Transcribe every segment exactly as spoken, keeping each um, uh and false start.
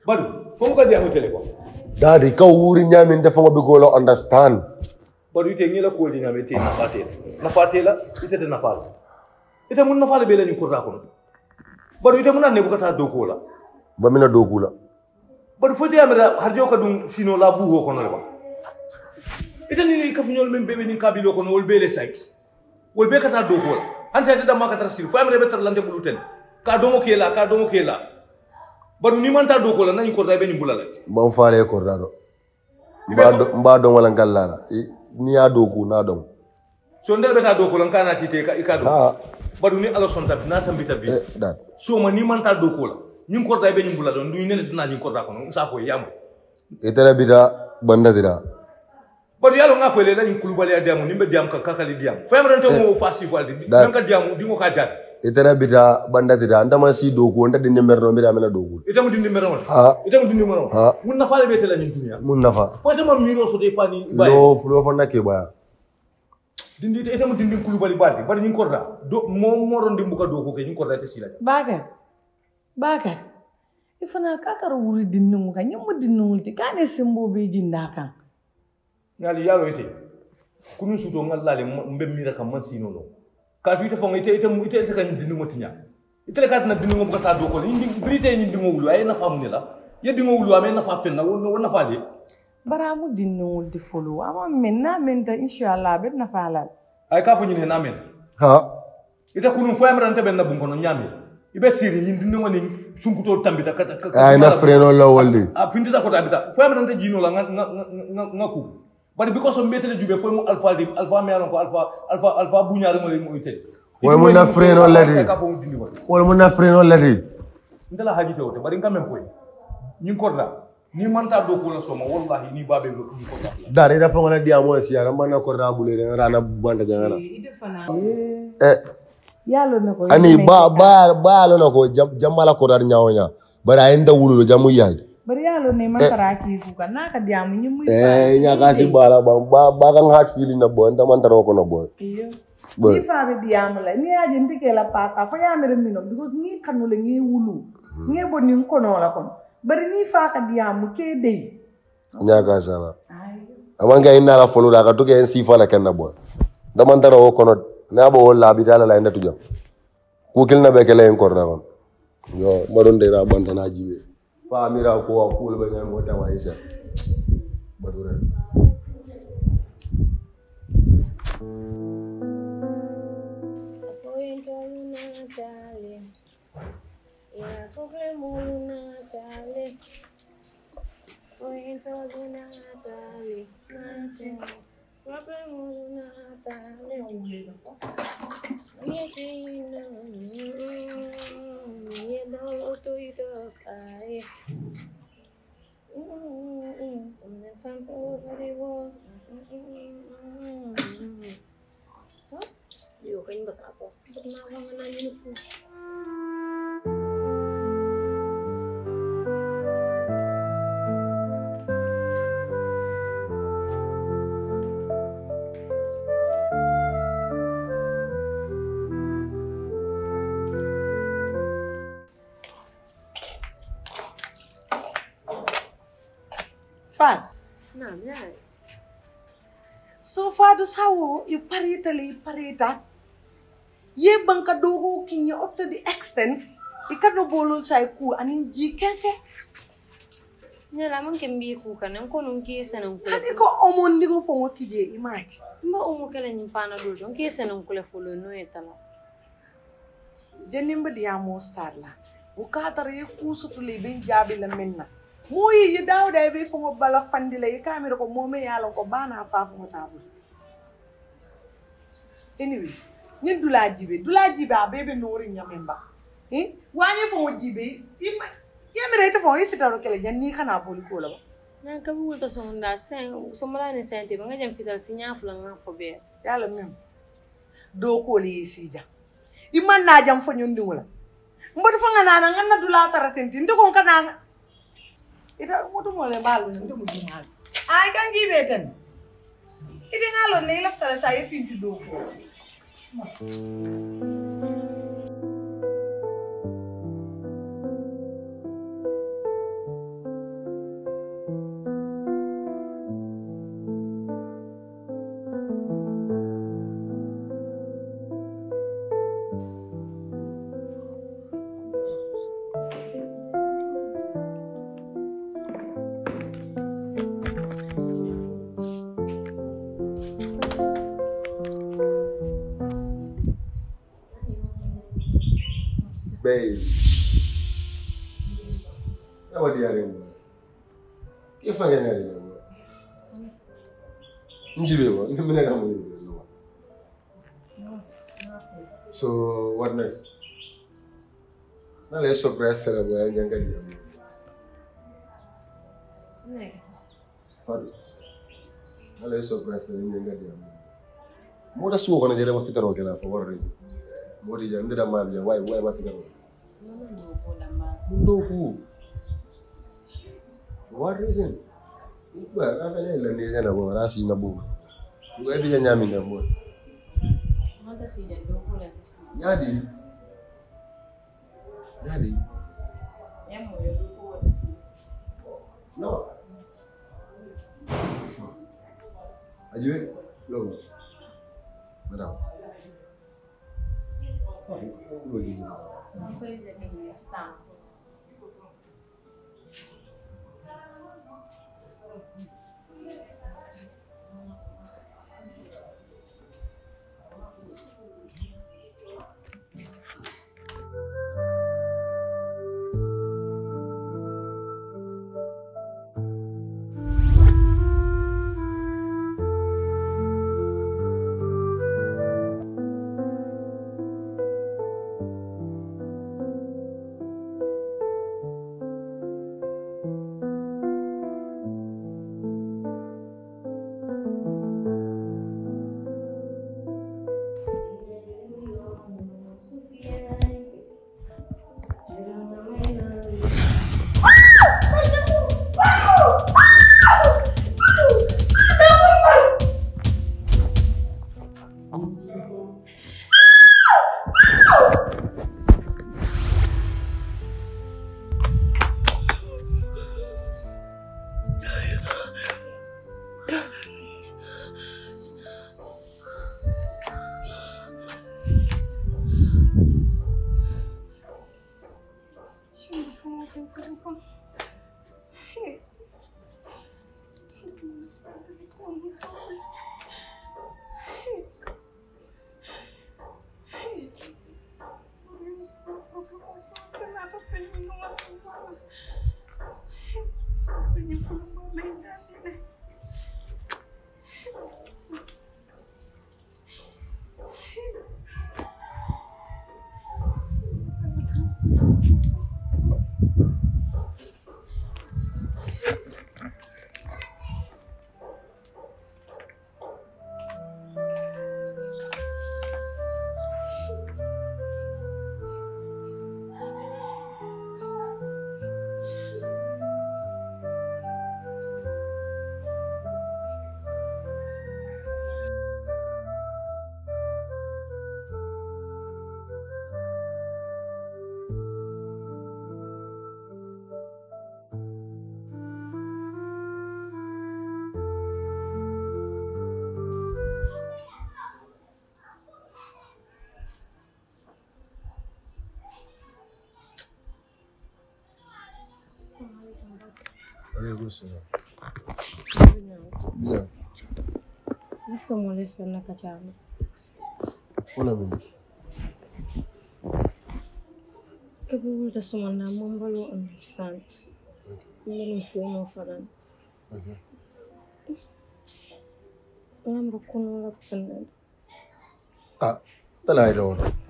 Badu, fomu ka dia mutele ko. Daddy, ka wuri nyami nda fongo be golo understand. Badu ite ngela ko di nyame te na fatela. Na fatela ite te na fala. Ite mun na fala be la ni kurra ko. Badu ite mun na ne bukata do ko la. Ba mina do kula. Badu foti amira harjo ka dum sino la bu ho ko no ba. Ite ni ka funyol men bebe ni kabilo ko no wol bele site. Wol be kata do ko la. Han sa ite da ma kata sir. Fa amira be tar lande buluten. Ka do mo kela, ka do mo kela. Badu ni manta do ko la nani ko be ni bulala. Ban faale ko rado. Mba do mba do wala ngallala. Ni ya do ku na do. So ndel be ka do ko la kana tite ka ikado. Badu ni ala sonta na tambita bi. Dad. So ma ni manta do ko la. Ni ko be ni bulala ndu ni ne sina ni ko da ko no sa fo yam. Etera bida banda dira. Badu yalo nga fo le la ni kulubali ya diamu ni be diam ka kakali diam. Fa yam rente mo fasi fo aldi. Nan ka diamu di ngo ka jad. Itera bida banda dira ndama si dogu nda dinde merno bida mena dogu ita mu dindi merno ha ita mu dindi merno ha mun na faale bete la ni dunya mun nafa fo ita ma miro so de fani baye no fulo fa nakke baya dindi ita mu dindi kulu bali baldi bari ni korda do mo mo ron dimbu ka do ko ke ni korda te sila baga baga ifana kakar wuri dinnu ka nyam dinnu ti kane sembo be jinda kan ngali yalo ite kunu suto ngalla le mbe mira kam man sino no ka tuite fo ite ite ite ite kan dindu motinya ite le kat na dindu mo ka do ko indi brite ni dindu wulu ay na fam ni la ye dindu wulu amé na fa fen na wona fa le baramu dinnu di folo ama men na men da inshallah bet na falal ay ka fo ni na men ha ite kunu fo am rante ben na bun ko no nyami ibe siri ni dindu woni sunkuto tambita ka ay na freno la woldi a findita ko tabita fo am rante jino la nga nga ku but because of metele jube fo mo alpha di alpha me alon ko alpha alpha alpha buñaare mo le mo ite wala mo na freno ladi wala mo na freno ladi ndala haji tewte bari ngam men koy ñi korda ni manta do ko la soma wallahi ni babe ko ko ta dare da fa ngala dia mo siara man ko da bule rana banda jangana ide fana eh yalo nako ani ba ba ba lo nako jamala ko dar nyawnya bara inda wululo jamu yal bari yalo ne man taraki ku kan naka diamu ñi muy eh nya kasi bala ba ba kan hat feeling na bo nda man taro ko no bo iyo ni fa be diamu la ni aje ndike la pata fa ya mere mino because ni kanule ngi wulu ngi bo ni ko no la kon bari ni fa ka diamu ke dey nya ka sala amanga inna la folo da ka to ke en sifa la kenna bo da man taro ko no na bo la bi dala la inda tuja ku kilna be kele en korda kon yo maron de ra bantana jiwe fa mira ko ko le banya ngota wa isa badura ya problema Natale Oye Luna Natale problema Natale Oye Tina ye no to ito ay mm the fans over wo yo kan batapo pernah na yun po Fan. Nah, ya. So far dus hawo i parita le parita. Ye banka dogo kinya up to the extent ikado bolo sai ku anin ji kese. Nyala man kembi ku kanan ko non ke sanan ku. Hadi ko omon ndigo fongo kije imaki. Mba omo kala nyimpana do don ke sanan ku le folo no etala. Jenimba dia mo star la. Ukata re ku sutu le ben jabi la menna. Moyi yi daw day be fongo bala fandila yi kamera ko momé yalla ko bana fa fongo tabu. Anyways, ni dula jibe dula jibe a bebe nori nyamemba. Eh? Wanye fongo jibe ima yamere to fongo ifitaro kele janni kana boli ko la. Na ka bu to sonda sen somala ni sente ba ngajam fital sinya fulan nga fo be. Yalla mem. Do ko li sija. Iman na jam fo nyondi wala. Mbodo fa ngana na ngana dula taratenti ndiko kana ita moto mole malu ndo mujumal ay kan gibeten ite ngalo ne laftala sa yefinti do ko Hey. Apa dia hari ini? Kifan kan hari ini? Njibe ba, ini mana kamu ini? So what next? Nah, let's surprise terus ya, jangan dia. Nek. Fadi. Nah, let's surprise terus jangan dia. Mau dah suka kan jadi mau fitar oke lah, for reason. Mau dia jangan tidak malu ya, why why mau fitar? Mundoku. What reason? Ba, apa ni lah ni janganabo, rasi nabu. Gue bisa nyamin nabu. Mata sih dan doko lah sih. Jadi. Jadi. Ya mau ya doko lah sih. No. Ajue, lo. Madam. Oh, lo gini. Não foi de mim está. Waalaikumsalam. Iya. Nafsa mo le fenna kachama. Wala mimi. Kebu da sumanda mambalo understand. Ndeni funo faran. Okay. Ngam kuno la penda. Ah, talai do.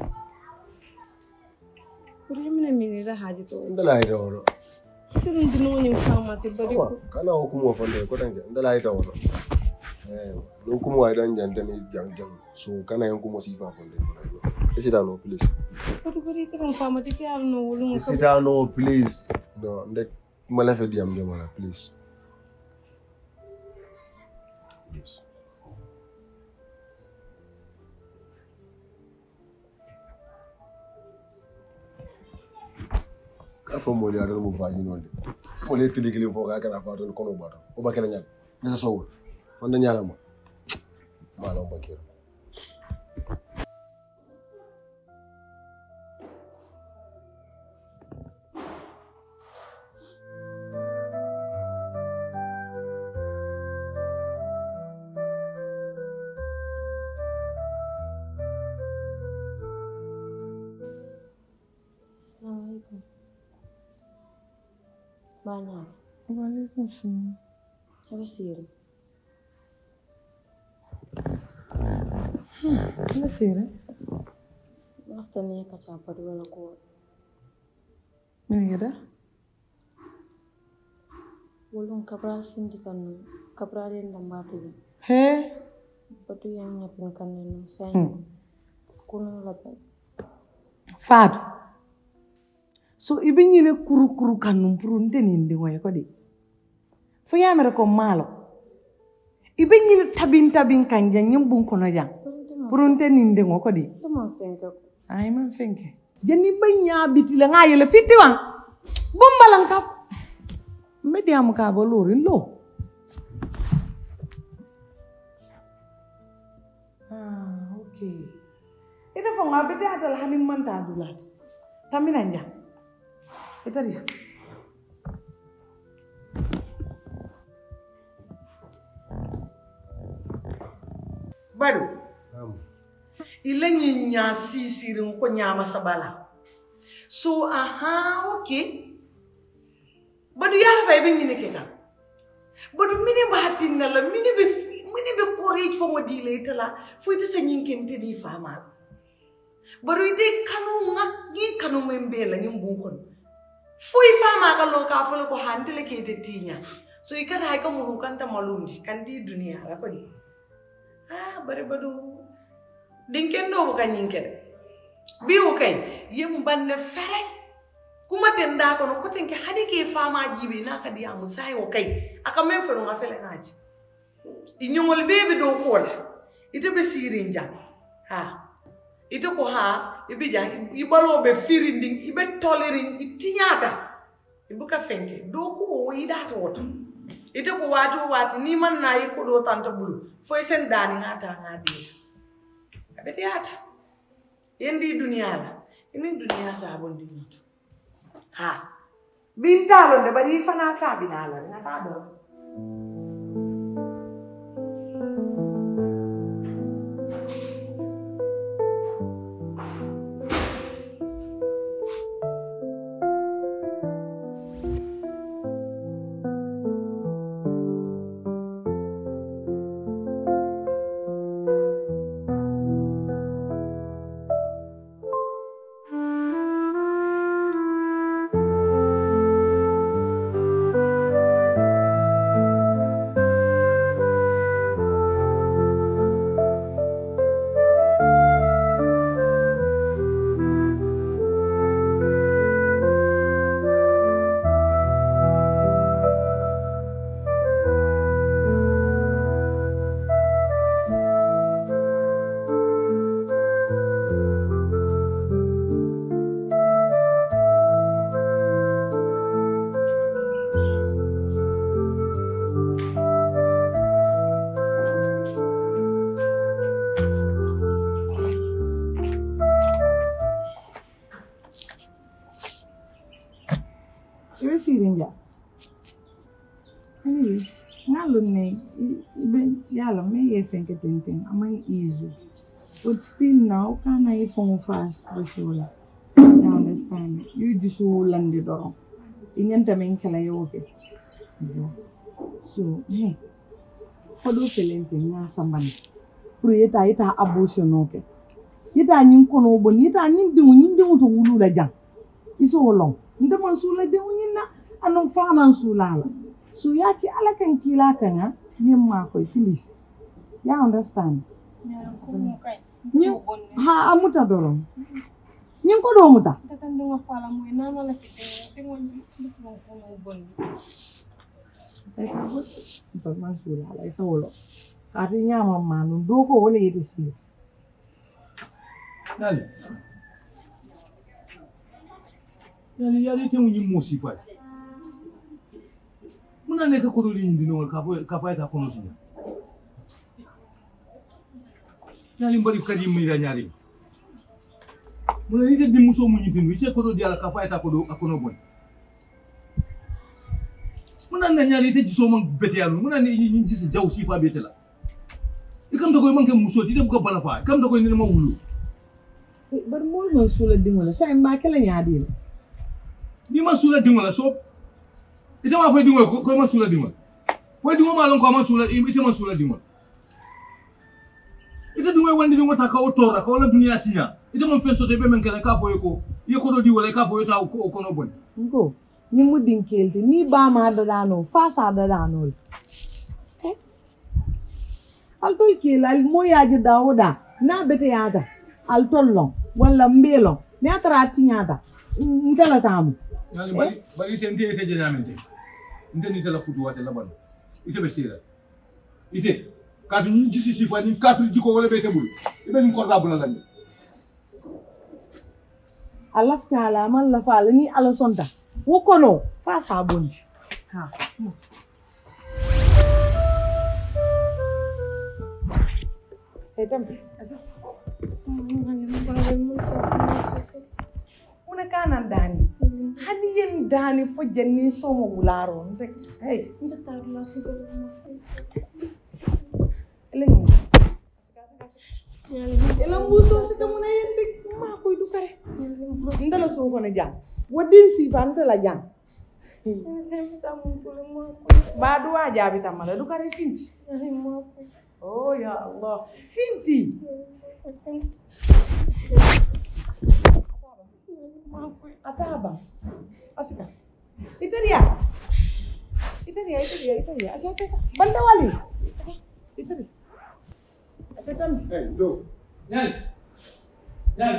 Kuri mine mine da haji to. Talai do. Turun dino ni fama te bari ko. Kana hukumu fande ko tan talai do. Eh, hukumu ay dan jante ni jang jang. So kana hukumu sifa fande ko. Sit down, no, please. Kuri kuri turun fama te kya no wulu. Sit down, no, please. No, ndek mala fe diam diam la, please. Yes. Kafo mo ya do mo faji non de. Mo le tili kili fo ka kana fa to kono bata. O ba kena nyal. Nesa sowul. Wanda nyala ma. Ma lo bakiro. Assalamualaikum. Banyak. Waalaikumsalam. Apa sih? Hmm, apa sih? After ni kaca apa dua laku. Mana kira? Ulung kapral sindi kan kapral yang dambatu. He? Batu yang nyapinkan neno saya. Hmm. Kuno lapan. Fadu. So ibe nyine kuru kuru kanum purunte nindi ngoy ko di. Fu yamere ko malo. Ibe nyine tabin tabin kanja nyumbun kono jang. Purunte nindi ngo ko di. Tuma fengke. Ay man fenke. Jani banya bitile ngayele fiti wan. Bombalan kaf. Media mu ka bolorin lo. Ah, okay. Ida fo ngabete atal hanim man ta dulat. Tamina nja. Ita dia. Badu. Am. Ile nyinya sisirin ko nyama sabala. So aha, okay. Badu yar fa ibe nyine keka. Badu mini bahatin nala mini be mini be courage fo mo dile tala fo ite sa nyinkente ni fama. Badu ide kanu ngak ni kanu membela nyum bukon. Fo i fama ka lo ka fo ko hantele ke de tinya. So ikara hay ka mu kan ta malundi kan di dunia ra ko di. Ah bare badu dinken do ka nyinken. Biwo kay yem banne fere kuma tenda ko no kotenke hadi ke fama jibe na ka dia musai o kay aka men fero nga fele naji inyongol bebe do ko la ite be sirinja ha ite ko ha ibe ja ibalo be firinding ibe tolerin itinyata ibuka fenke do ko o ida to woto ite ko watu wati ni man na yi ko do tanta bulu foy sen dani ngata ngadi abeti ata yendi dunia la ini dunia sa bondi noto ha bintalo de bari fana ka binala na ka do Ibe sirinja. Anyways, nalo ne ibe yala me ye fenke tenten amay easy. But still now kana ifong fast bashola. You understand? You just land the door. Inyanta men kala yoke. So, hey. Kodo pelente na sambani. Pro yeta ita abortion oke. Yeta nyin kono bon yeta nyin dingu nyin dingu to wulu la jang. Iso long. Nda man sula de unyina anon faman sulala so yaki ala kan kila kan yemma ko please ya understand ha amuta doron nyin ko do muta Takan dunga fala mo ina mala fite te mo mo mo bon ay ka bo to man sulala iso wolo kati nyama manu do ko wole yete si Nali. Nali yali te unyi mosi fa. Muna ne ka kodo li ndino ka fo ka fa ta kono tinya. Nali mbali kadi mira nyari. Muna ni te di muso mu nyitinu ise kodo di ala ka fa ta kodo akono bon. Muna na nyari te jiso man bete yalu muna ni ni jisi jaw si fa bete la. Ikam da koy man ke muso ti dem ko bala fa kam da koy ni ma wulu. bar mo man sula dingola sai ma kala nyaadi ni man sula dingo la so ite ma fay dingo ko man sula dingo fay dingo ma lon ko man sula ite man sula dingo ite dingo wandi dingo ta ka o tora ko la dunia tinya ite man fen so te be men kala ka boy ko ye ko do di wala ka boy ta ko ko no bon ngo ni mu dinkelti ni ba ma da dano fa sa da dano eh al to ke la mo ya ji dawda na bete yata al tollon wala mbelo ne atara tinyata ngala tamu yani bari bari ite ndi ite jenamente nte ni tela fudu wate la bon ite be sira ite ka tu ni jisi sifa ni ka tu jiko wala be tebul ibe ni korda bula lan Allah taala man la fala ni ala sonta wokono fa sa bonji ha etam una kanan dani hani yen dani fo jenni somo wularo nte hey nte tarla sigo eleng ela muso sika muna yende ma koy du kare ndala so ko na jang wodi si vante la jang ba du wa jabi tamala du kare finti oh ya Allah finti ataba asika iteria iteria iteria iteria aja aja banda wali iteria atetam hey do yan yan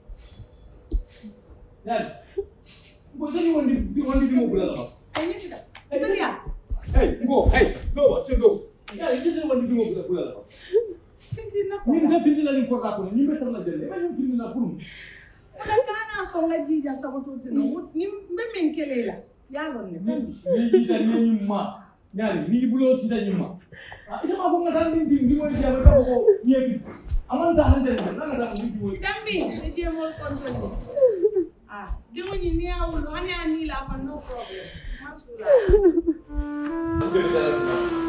yan bo dani wondi di wondi di mo bula la ini sika iteria hey go hey do se do ya ite dani wondi di mo bula bula la finti na ko ni nda finti la ni ko ka ko ni metal la jelle ba ni finti na pour Udah kana so nga jija sabato tino ni mbe men kelela yalon ne ni jija ni ma nyali ni bulo sita ni ma ita ma bonga tan ni ndi mo dia ka ko yefi amanda hande na na da ni wo dambi ni die mol control ah dimo ni ni awul hani ani la fa no problem masula